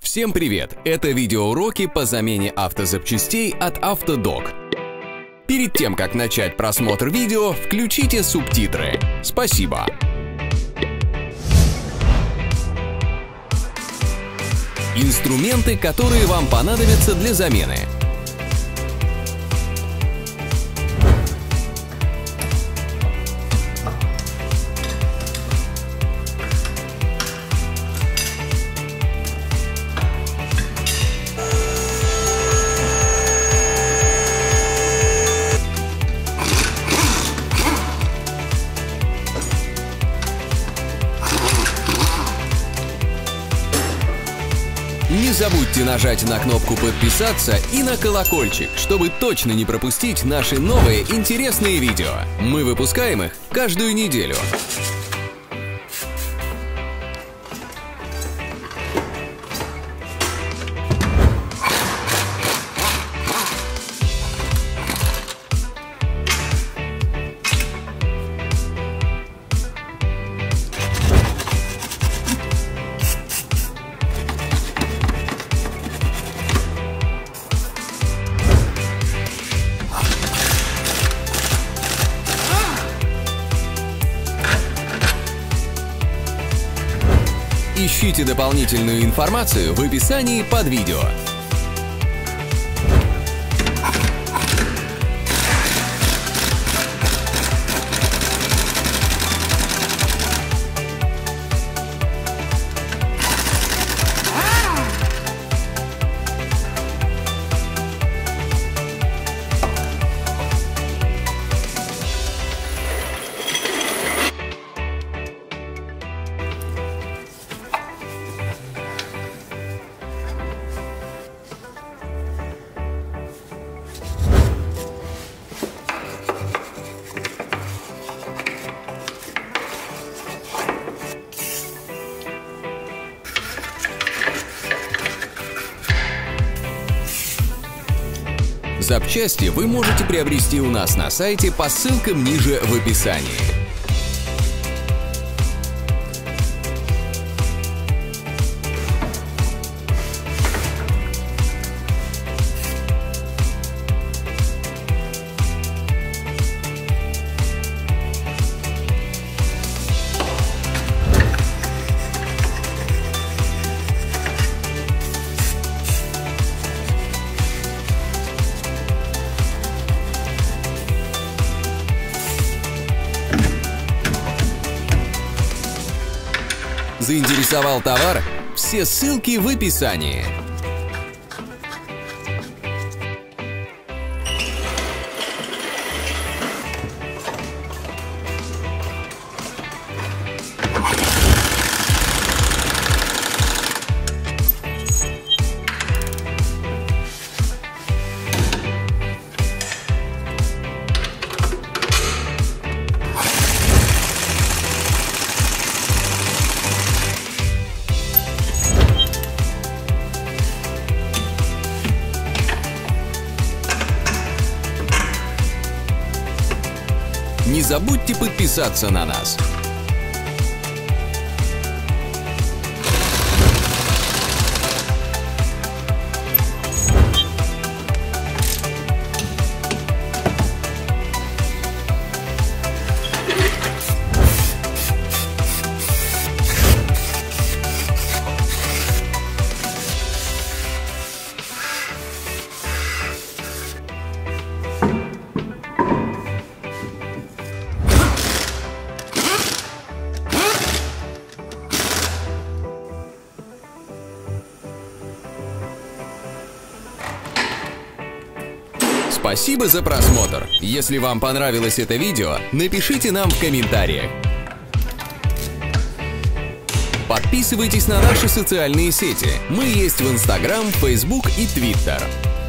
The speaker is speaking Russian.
Всем привет! Это видеоуроки по замене автозапчастей от Автодок. Перед тем, как начать просмотр видео, включите субтитры. Спасибо! Инструменты, которые вам понадобятся для замены. Не забудьте нажать на кнопку «Подписаться» и на колокольчик, чтобы точно не пропустить наши новые интересные видео. Мы выпускаем их каждую неделю. Ищите дополнительную информацию в описании под видео. Запчасти вы можете приобрести у нас на сайте по ссылкам ниже в описании. Заинтересовал товар? Все ссылки в описании. Не забудьте подписаться на нас. Спасибо за просмотр! Если вам понравилось это видео, напишите нам в комментариях. Подписывайтесь на наши социальные сети. Мы есть в Instagram, Facebook и Twitter.